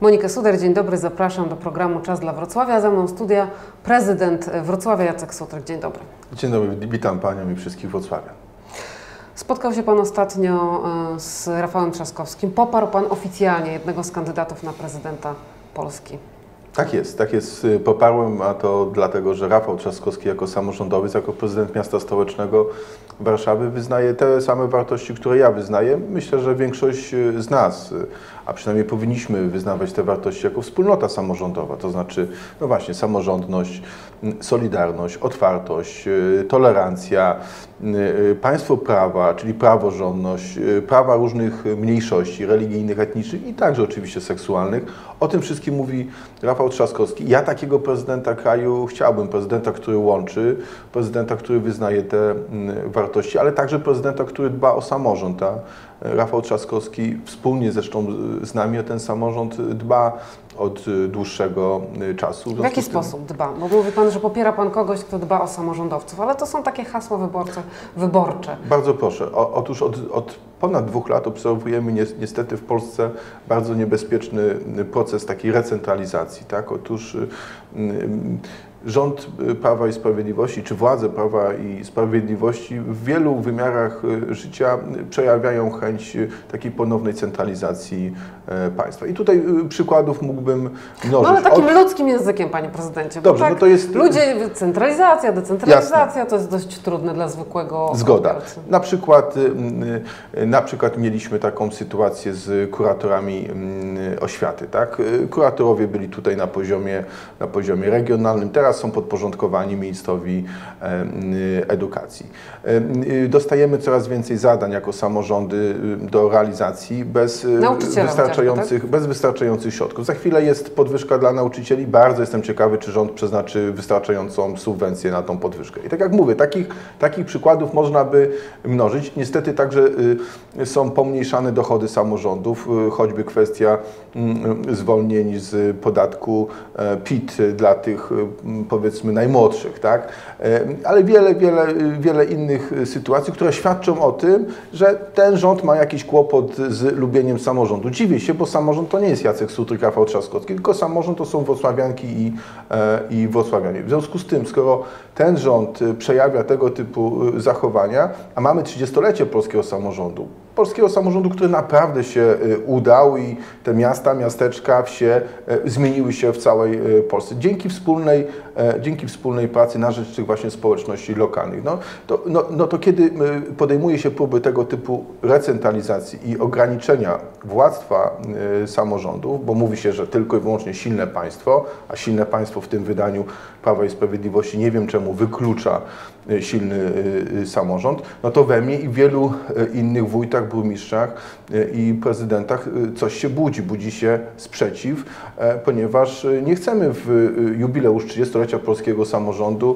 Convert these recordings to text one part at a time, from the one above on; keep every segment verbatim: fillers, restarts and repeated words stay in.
Monikę Suder, dzień dobry, zapraszam do programu Czas dla Wrocławia. Ze mną studia prezydent Wrocławia Jacek Sutrek. Dzień dobry. Dzień dobry, witam Panią i wszystkich wrocławian. Spotkał się Pan ostatnio z Rafałem Trzaskowskim. Poparł Pan oficjalnie jednego z kandydatów na prezydenta Polski. Tak jest, tak jest. Poparłem, a to dlatego, że Rafał Trzaskowski jako samorządowiec, jako prezydent miasta stołecznego Warszawy wyznaje te same wartości, które ja wyznaję. Myślę, że większość z nas, a przynajmniej powinniśmy wyznawać te wartości jako wspólnota samorządowa, to znaczy, no właśnie, samorządność, solidarność, otwartość, tolerancja, państwo prawa, czyli praworządność, prawa różnych mniejszości religijnych, etnicznych i także oczywiście seksualnych. O tym wszystkim mówi Rafał Trzaskowski. Ja takiego prezydenta kraju chciałbym, prezydenta, który łączy, prezydenta, który wyznaje te wartości, ale także prezydenta, który dba o samorząd. A Rafał Trzaskowski wspólnie zresztą z nami o ten samorząd dba od dłuższego czasu. W, w jaki sposób dba? Bo mówi Pan, że popiera Pan kogoś, kto dba o samorządowców, ale to są takie hasła wyborcze. wyborcze. Bardzo proszę. O, otóż od, od ponad dwóch lat obserwujemy niestety w Polsce bardzo niebezpieczny proces takiej recentralizacji. Tak? Otóż rząd Prawa i Sprawiedliwości, czy władze Prawa i Sprawiedliwości w wielu wymiarach życia przejawiają chęć takiej ponownej centralizacji państwa. I tutaj przykładów mógłbym mnożyć. No ale takim Od... ludzkim językiem, Panie Prezydencie. Dobrze, tak, no to jest... Ludzie, centralizacja, decentralizacja, Jasne. to jest dość trudne dla zwykłego Zgoda. odbiorcy. Na przykład, na przykład mieliśmy taką sytuację z kuratorami oświaty. Tak? Kuratorowie byli tutaj na poziomie, na poziomie regionalnym, teraz są podporządkowani ministrowi edukacji. Dostajemy coraz więcej zadań jako samorządy do realizacji bez wystarczających, tak? bez wystarczających środków. Za chwilę jest podwyżka dla nauczycieli. Bardzo jestem ciekawy, czy rząd przeznaczy wystarczającą subwencję na tą podwyżkę. I tak jak mówię, takich, takich przykładów można by mnożyć. Niestety także są pomniejszane dochody samorządów, choćby kwestia zwolnień z podatku P I T dla tych, powiedzmy, najmłodszych, tak? Ale wiele, wiele, wiele innych sytuacji, które świadczą o tym, że ten rząd ma jakiś kłopot z lubieniem samorządu. Dziwię się, bo samorząd to nie jest Jacek Sutryk, Rafał Trzaskowski, tylko samorząd to są wrocławianki i, i wrocławianie. W związku z tym, skoro ten rząd przejawia tego typu zachowania, a mamy trzydziestolecie polskiego samorządu, polskiego samorządu, który naprawdę się udał i te miasta, miasteczka, wsie zmieniły się w całej Polsce. Dzięki wspólnej, dzięki wspólnej pracy na rzecz tych właśnie społeczności lokalnych. No to, no, no to kiedy podejmuje się próby tego typu recentralizacji i ograniczenia władztwa samorządów, bo mówi się, że tylko i wyłącznie silne państwo, a silne państwo w tym wydaniu Prawa i Sprawiedliwości nie wiem czemu wyklucza silny samorząd, no to we mnie i wielu innych wójtach, burmistrzach i prezydentach coś się budzi. Budzi się sprzeciw, ponieważ nie chcemy w jubileusz trzydziestolecia polskiego samorządu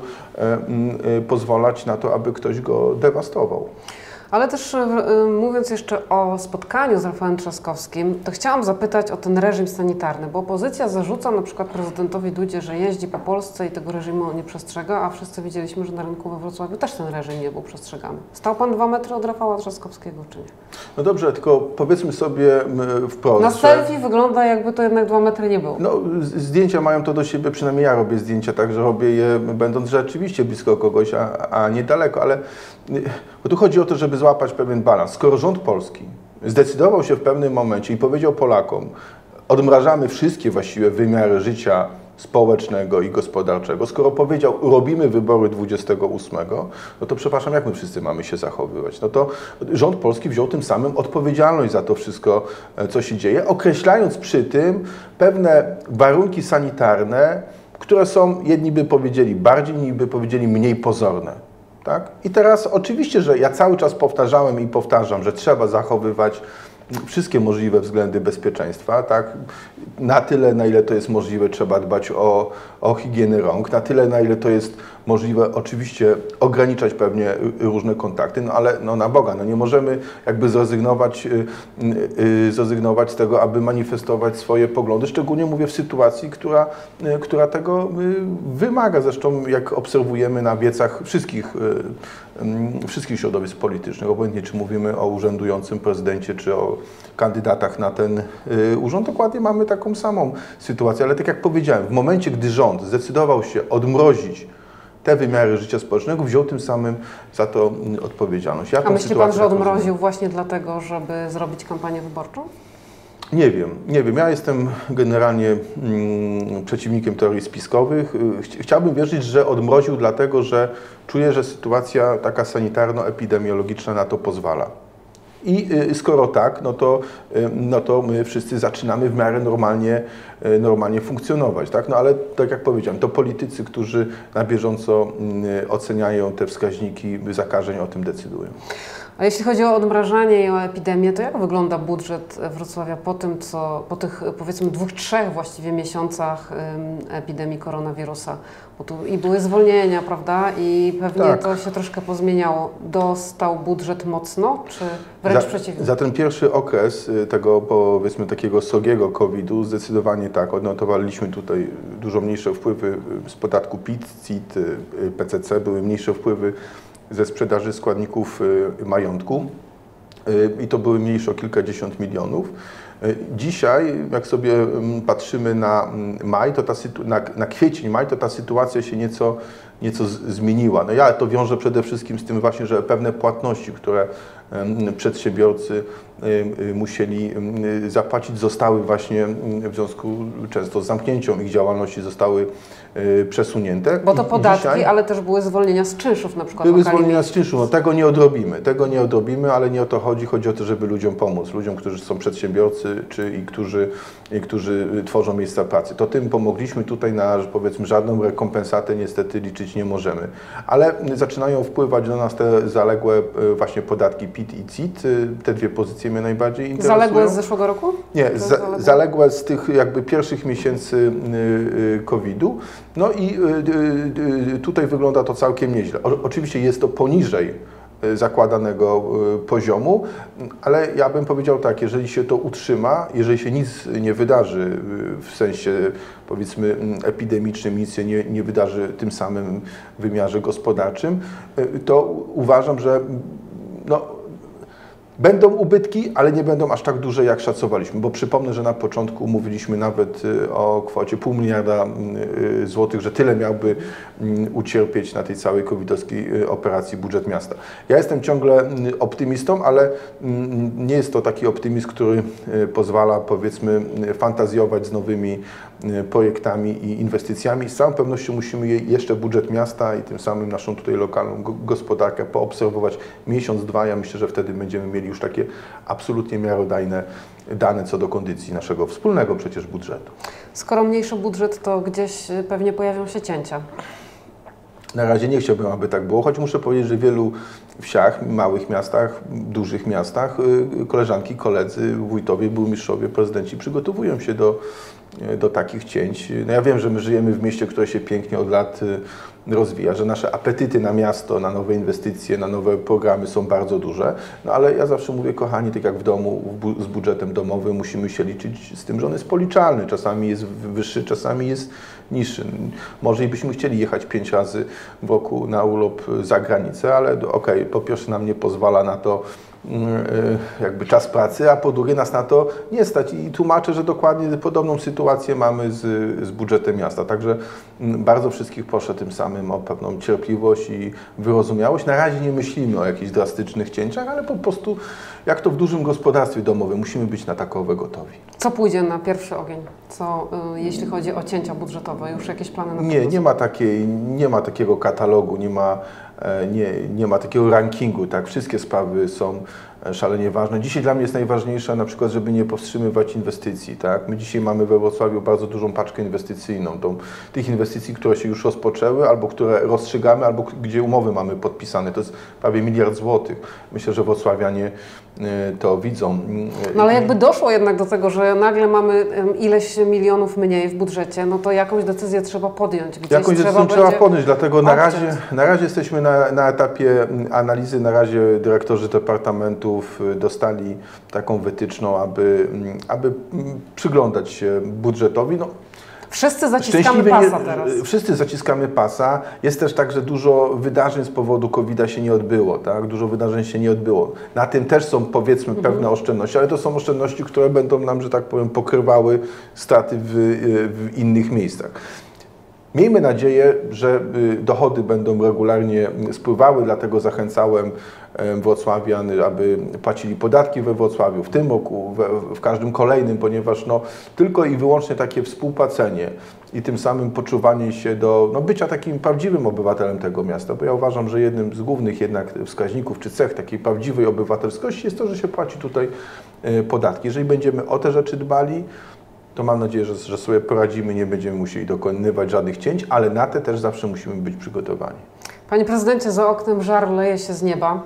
pozwalać na to, aby ktoś go dewastował. Ale też mówiąc jeszcze o spotkaniu z Rafałem Trzaskowskim, to chciałam zapytać o ten reżim sanitarny, bo opozycja zarzuca na przykład prezydentowi Dudzie, że jeździ po Polsce i tego reżimu nie przestrzega, a wszyscy widzieliśmy, że na rynku we Wrocławiu też ten reżim nie był przestrzegany. Stał Pan dwa metry od Rafała Trzaskowskiego, czy nie? No dobrze, tylko powiedzmy sobie wprost, na selfie że... wygląda, jakby to jednak dwa metry nie było. No, zdjęcia mają to do siebie, przynajmniej ja robię zdjęcia, także robię je będąc rzeczywiście blisko kogoś, a, a nie daleko, ale bo tu chodzi o to, żeby złapać pewien balans. Skoro rząd polski zdecydował się w pewnym momencie i powiedział Polakom, odmrażamy wszystkie właściwie wymiary życia społecznego i gospodarczego, skoro powiedział, robimy wybory dwudziestego ósmego, no to przepraszam, jak my wszyscy mamy się zachowywać? No to rząd polski wziął tym samym odpowiedzialność za to wszystko, co się dzieje, określając przy tym pewne warunki sanitarne, które są, jedni by powiedzieli bardziej, inni by powiedzieli mniej pozorne. Tak? I teraz oczywiście, że ja cały czas powtarzałem i powtarzam, że trzeba zachowywać wszystkie możliwe względy bezpieczeństwa, tak? Na tyle, na ile to jest możliwe, trzeba dbać o, o higienę rąk, na tyle, na ile to jest możliwe oczywiście ograniczać pewnie różne kontakty, no ale no na Boga, no nie możemy jakby zrezygnować, zrezygnować z tego, aby manifestować swoje poglądy, szczególnie mówię w sytuacji, która, która tego wymaga. Zresztą jak obserwujemy na wiecach wszystkich, wszystkich środowisk politycznych, obojętnie czy mówimy o urzędującym prezydencie, czy o kandydatach na ten urząd, dokładnie mamy taką samą sytuację. Ale tak jak powiedziałem, w momencie, gdy rząd zdecydował się odmrozić te wymiary życia społecznego, wziął tym samym za to odpowiedzialność. Ja A myśli Pan, że tak odmroził rozumiem. właśnie dlatego, żeby zrobić kampanię wyborczą? Nie wiem, nie wiem. Ja jestem generalnie mm, przeciwnikiem teorii spiskowych. Chciałbym wierzyć, że odmroził dlatego, że czuję, że sytuacja taka sanitarno-epidemiologiczna na to pozwala. I skoro tak, no to, no to my wszyscy zaczynamy w miarę normalnie, normalnie funkcjonować, tak? No ale tak jak powiedziałem, to politycy, którzy na bieżąco oceniają te wskaźniki zakażeń, o tym decydują. A jeśli chodzi o odmrażanie i o epidemię, to jak wygląda budżet Wrocławia po tym, co po tych powiedzmy dwóch, trzech właściwie miesiącach epidemii koronawirusa? Bo tu i były zwolnienia, prawda? I pewnie tak. to się troszkę pozmieniało. Dostał budżet mocno, czy wręcz za, przeciwnie? Za ten pierwszy okres tego, powiedzmy, takiego srogiego kowida zdecydowanie tak. Odnotowaliśmy tutaj dużo mniejsze wpływy z podatku P I T, C I T, P C C, były mniejsze wpływy ze sprzedaży składników majątku i to były mniejsze o kilkadziesiąt milionów. Dzisiaj, jak sobie patrzymy na maj, to ta na, na kwiecień, maj, to ta sytuacja się nieco, nieco zmieniła. No ja to wiążę przede wszystkim z tym właśnie, że pewne płatności, które przedsiębiorcy musieli zapłacić, zostały właśnie w związku często z zamknięciem ich działalności zostały przesunięte. Bo to I podatki, dzisiaj ale też były zwolnienia z czynszów na przykład. Były zwolnienia z czynszu, no tego nie odrobimy, tego nie odrobimy, ale nie o to chodzi, chodzi o to, żeby ludziom pomóc, ludziom, którzy są przedsiębiorcy, czy i którzy, i którzy tworzą miejsca pracy. To tym pomogliśmy, tutaj na, powiedzmy, żadną rekompensatę niestety liczyć nie możemy, ale zaczynają wpływać do nas te zaległe właśnie podatki P I T i C I T, te dwie pozycje mnie najbardziej interesują. Zaległe z zeszłego roku? Nie, za, zaległe? zaległe z tych jakby pierwszych miesięcy kowida. No i tutaj wygląda to całkiem nieźle. O, oczywiście jest to poniżej zakładanego poziomu, ale ja bym powiedział tak, jeżeli się to utrzyma, jeżeli się nic nie wydarzy w sensie, powiedzmy, epidemicznym, nic się nie, nie wydarzy w tym samym wymiarze gospodarczym, to uważam, że no, będą ubytki, ale nie będą aż tak duże, jak szacowaliśmy, bo przypomnę, że na początku mówiliśmy nawet o kwocie pół miliarda złotych, że tyle miałby ucierpieć na tej całej covidowskiej operacji budżet miasta. Ja jestem ciągle optymistą, ale nie jest to taki optymizm, który pozwala, powiedzmy, fantazjować z nowymi projektami i inwestycjami. Z całą pewnością musimy jeszcze budżet miasta i tym samym naszą tutaj lokalną gospodarkę poobserwować miesiąc, dwa. Ja myślę, że wtedy będziemy mieli już takie absolutnie miarodajne dane co do kondycji naszego wspólnego przecież budżetu. Skoro mniejszy budżet, to gdzieś pewnie pojawią się cięcia. Na razie nie chciałbym, aby tak było, choć muszę powiedzieć, że w wielu wsiach, małych miastach, dużych miastach koleżanki, koledzy, wójtowie, burmistrzowie, prezydenci przygotowują się do, do takich cięć. No ja wiem, że my żyjemy w mieście, które się pięknie od lat rozwija, że nasze apetyty na miasto, na nowe inwestycje, na nowe programy są bardzo duże, no ale ja zawsze mówię, kochani, tak jak w domu, w, z budżetem domowym musimy się liczyć z tym, że on jest policzalny, czasami jest wyższy, czasami jest niższy. Może i byśmy chcieli jechać pięć razy w roku na urlop za granicę, ale okej, okay, po pierwsze nam nie pozwala na to jakby czas pracy, a po drugie nas na to nie stać i tłumaczę, że dokładnie podobną sytuację mamy z, z budżetem miasta. Także bardzo wszystkich proszę tym samym o pewną cierpliwość i wyrozumiałość. Na razie nie myślimy o jakichś drastycznych cięciach, ale po prostu jak to w dużym gospodarstwie domowym, musimy być na takowe gotowi. Co pójdzie na pierwszy ogień? Co, y, jeśli chodzi o cięcia budżetowe? Już jakieś plany na to? Nie, nie ma takiej, nie ma takiego katalogu, nie ma Nie, nie ma takiego rankingu, tak? Wszystkie sprawy są szalenie ważne. Dzisiaj dla mnie jest najważniejsze na przykład, żeby nie powstrzymywać inwestycji. Tak? My dzisiaj mamy we Wrocławiu bardzo dużą paczkę inwestycyjną. Tą, tych inwestycji, które się już rozpoczęły, albo które rozstrzygamy, albo gdzie umowy mamy podpisane. To jest prawie miliard złotych. Myślę, że wrocławianie to widzą. No ale jakby doszło jednak do tego, że nagle mamy ileś milionów mniej w budżecie, no to jakąś decyzję trzeba podjąć. Gdzieś jakąś trzeba decyzję trzeba podjąć, dlatego na odciąć. razie, na razie jesteśmy na, na etapie analizy, na razie dyrektorzy departamentów dostali taką wytyczną, aby, aby przyglądać się budżetowi. No, Wszyscy zaciskamy szczęśliwie pasa nie, teraz. Wszyscy zaciskamy pasa. Jest też tak, że dużo wydarzeń z powodu kowida się nie odbyło. Tak? Dużo wydarzeń się nie odbyło. Na tym też są, powiedzmy, mhm. pewne oszczędności, ale to są oszczędności, które będą nam, że tak powiem, pokrywały straty w, w innych miejscach. Miejmy nadzieję, że dochody będą regularnie spływały, dlatego zachęcałem wrocławian, aby płacili podatki we Wrocławiu w tym roku, w, w każdym kolejnym, ponieważ no, tylko i wyłącznie takie współpłacenie i tym samym poczuwanie się do no, bycia takim prawdziwym obywatelem tego miasta, bo ja uważam, że jednym z głównych jednak wskaźników czy cech takiej prawdziwej obywatelskości jest to, że się płaci tutaj podatki. Jeżeli będziemy o te rzeczy dbali, to mam nadzieję, że, że sobie poradzimy, nie będziemy musieli dokonywać żadnych cięć, ale na te też zawsze musimy być przygotowani. Panie prezydencie, za oknem żar leje się z nieba.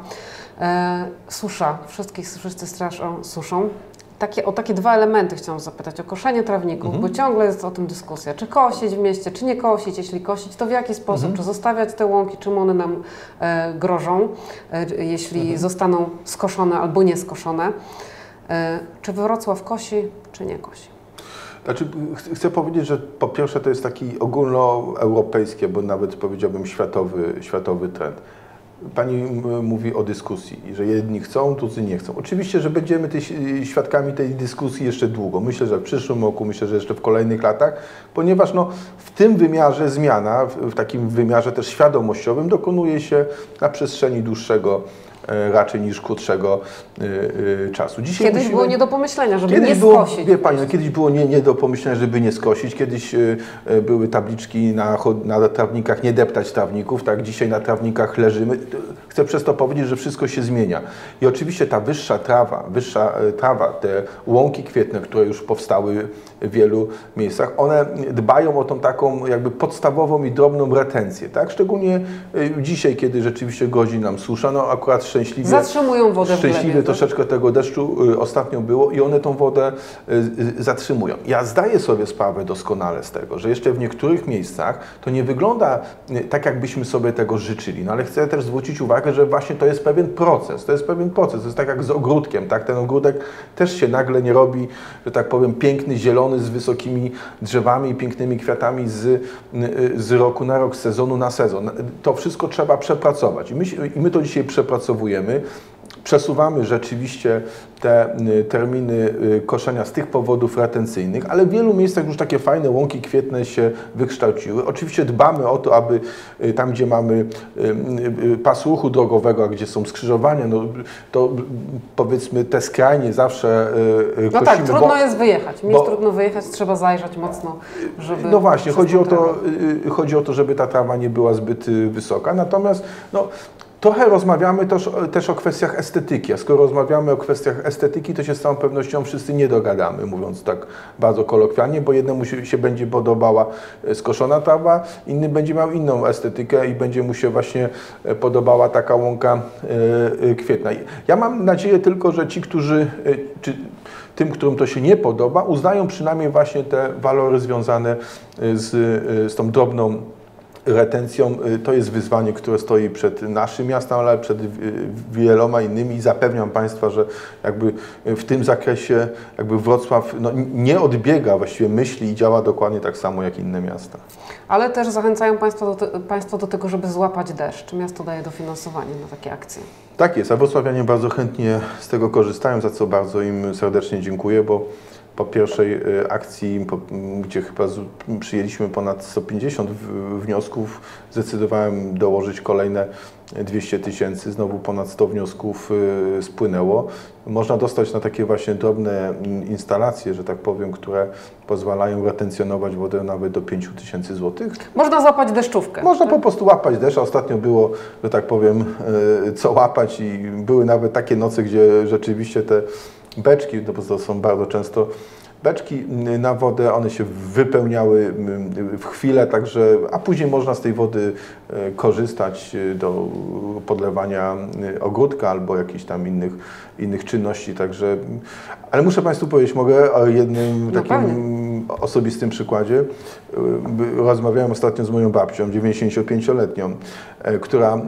E, susza, wszystkich, wszyscy straszą suszą. Takie, o takie dwa elementy chciałam zapytać, o koszenie trawników, mhm. bo ciągle jest o tym dyskusja, czy kosić w mieście, czy nie kosić, jeśli kosić, to w jaki sposób, mhm. czy zostawiać te łąki, czym one nam e, grożą, e, jeśli mhm. zostaną skoszone albo nie skoszone. E, czy Wrocław kosi, czy nie kosi? Znaczy, chcę powiedzieć, że po pierwsze to jest taki ogólnoeuropejski, bo nawet powiedziałbym światowy, światowy trend. Pani mówi o dyskusji, że jedni chcą, drudzy nie chcą. Oczywiście, że będziemy tej, świadkami tej dyskusji jeszcze długo. Myślę, że w przyszłym roku, myślę, że jeszcze w kolejnych latach, ponieważ no, w tym wymiarze zmiana, w, w takim wymiarze też świadomościowym dokonuje się na przestrzeni dłuższego raczej niż krótszego y, y, czasu. Dzisiaj kiedyś musimy... było nie do pomyślenia, żeby kiedyś nie było, skosić. Wie Pani, no, kiedyś było nie, nie do pomyślenia, żeby nie skosić. Kiedyś y, y, były tabliczki na, na trawnikach nie deptać trawników, tak? Dzisiaj na trawnikach leżymy. Chcę przez to powiedzieć, że wszystko się zmienia. I oczywiście ta wyższa trawa, wyższa y, trawa, te łąki kwietne, które już powstały w wielu miejscach, one dbają o tą taką jakby podstawową i drobną retencję, tak? Szczególnie y, dzisiaj, kiedy rzeczywiście grozi nam susza, no akurat szczęśliwie... Zatrzymują wodę w Szczęśliwie glebie, troszeczkę tak? tego deszczu y, ostatnio było i one tą wodę y, y, zatrzymują. Ja zdaję sobie sprawę doskonale z tego, że jeszcze w niektórych miejscach to nie wygląda y, tak, jakbyśmy sobie tego życzyli, no ale chcę też zwrócić uwagę, że właśnie to jest pewien proces, to jest pewien proces, to jest tak jak z ogródkiem, tak? Ten ogródek też się nagle nie robi, że tak powiem, piękny, zielony, z wysokimi drzewami i pięknymi kwiatami z, y, z roku na rok, z sezonu na sezon. To wszystko trzeba przepracować i my, i my to dzisiaj przepracowujemy. Przesuwamy rzeczywiście te terminy koszenia z tych powodów retencyjnych, ale w wielu miejscach już takie fajne łąki kwietne się wykształciły. Oczywiście dbamy o to, aby tam, gdzie mamy pas ruchu drogowego, a gdzie są skrzyżowania, no to powiedzmy te skrajnie zawsze kosimy. No tak, trudno bo, jest wyjechać. Mi jest bo, trudno wyjechać, trzeba zajrzeć mocno, żeby... No właśnie, chodzi o, to, chodzi o to, żeby ta trawa nie była zbyt wysoka, natomiast no, trochę rozmawiamy też, też o kwestiach estetyki, a skoro rozmawiamy o kwestiach estetyki, to się z całą pewnością wszyscy nie dogadamy, mówiąc tak bardzo kolokwialnie, bo jednemu się, się będzie podobała skoszona trawa, inny będzie miał inną estetykę i będzie mu się właśnie podobała taka łąka yy, kwietna. Ja mam nadzieję tylko, że ci, którzy, yy, czy tym, którym to się nie podoba, uznają przynajmniej właśnie te walory związane z, z tą drobną retencją. To jest wyzwanie, które stoi przed naszym miastem, ale przed wieloma innymi i zapewniam Państwa, że jakby w tym zakresie jakby Wrocław no, nie odbiega właściwie myśli i działa dokładnie tak samo jak inne miasta. Ale też zachęcają Państwo do, te, Państwo do tego, żeby złapać deszcz. Miasto daje dofinansowanie na takie akcje. Tak jest, a wrocławianie bardzo chętnie z tego korzystają, za co bardzo im serdecznie dziękuję, bo po pierwszej akcji, gdzie chyba przyjęliśmy ponad sto pięćdziesiąt wniosków, zdecydowałem dołożyć kolejne dwieście tysięcy, znowu ponad sto wniosków spłynęło. Można dostać na takie właśnie drobne instalacje, że tak powiem, które pozwalają retencjonować wodę nawet do pięciu tysięcy złotych. Można złapać deszczówkę. Można tak? po prostu łapać deszcz. Ostatnio było, że tak powiem, co łapać i były nawet takie noce, gdzie rzeczywiście te beczki, no bo to są bardzo często beczki na wodę, one się wypełniały w chwilę, także, a później można z tej wody korzystać do podlewania ogródka albo jakichś tam innych, innych czynności, także, ale muszę Państwu powiedzieć, mogę o jednym no takim pewnie. osobistym przykładzie. Rozmawiałem ostatnio z moją babcią, dziewięćdziesięciopięcioletnią, która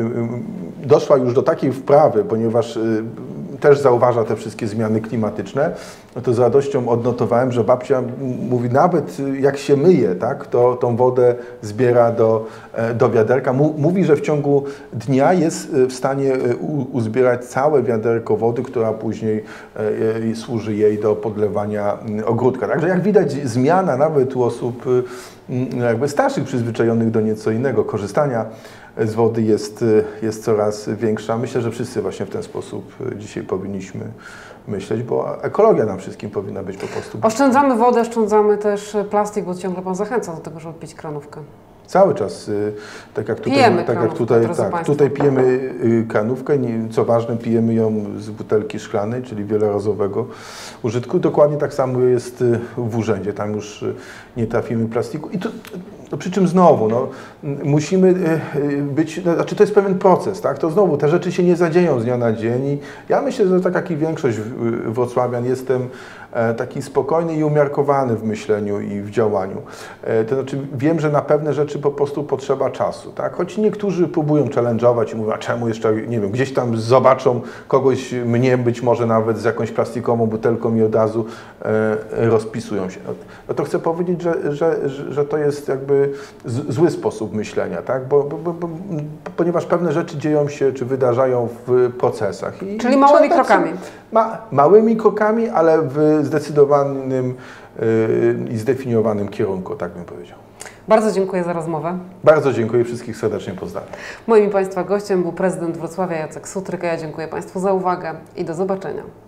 doszła już do takiej wprawy, ponieważ też zauważa te wszystkie zmiany klimatyczne, no to z radością odnotowałem, że babcia mówi, nawet jak się myje, tak, to tą wodę zbiera do, do wiaderka. Mówi, że w ciągu dnia jest w stanie uzbierać całe wiaderko wody, która później służy jej do podlewania ogródka. Także jak widać, zmiana nawet u osób jakby starszych, przyzwyczajonych do nieco innego korzystania z wody jest, jest coraz większa. Myślę, że wszyscy właśnie w ten sposób dzisiaj powinniśmy myśleć, bo ekologia nam wszystkim powinna być po prostu. Oszczędzamy wodę, oszczędzamy też plastik, bo ciągle Pan zachęca do tego, żeby pić kranówkę. Cały czas, tak jak tutaj, pijemy tak jak tutaj, tak, tutaj pijemy kranówkę, co ważne, pijemy ją z butelki szklanej, czyli wielorazowego użytku. Dokładnie tak samo jest w urzędzie, tam już nie trafimy plastiku. I to, no przy czym znowu, no, musimy być, no, znaczy to jest pewien proces, tak? To znowu, te rzeczy się nie zadzieją z dnia na dzień i ja myślę, że tak jak i większość wrocławian jestem taki spokojny i umiarkowany w myśleniu i w działaniu. To znaczy wiem, że na pewne rzeczy po prostu potrzeba czasu, tak? Choć niektórzy próbują challenge'ować i mówią, a czemu jeszcze, nie wiem, gdzieś tam zobaczą kogoś, mnie być może nawet z jakąś plastikową butelką i od razu e, rozpisują się. No, no to chcę powiedzieć, że, że, że to jest jakby z, zły sposób myślenia, tak? Bo, bo, bo, bo, ponieważ pewne rzeczy dzieją się, czy wydarzają w procesach. I, Czyli małymi krokami. Ma, małymi krokami, ale w zdecydowanym yy, i zdefiniowanym kierunku, tak bym powiedział. Bardzo dziękuję za rozmowę. Bardzo dziękuję, wszystkich serdecznie pozdrawiam. Moim Państwa gościem był prezydent Wrocławia Jacek Sutryk, a ja dziękuję Państwu za uwagę i do zobaczenia.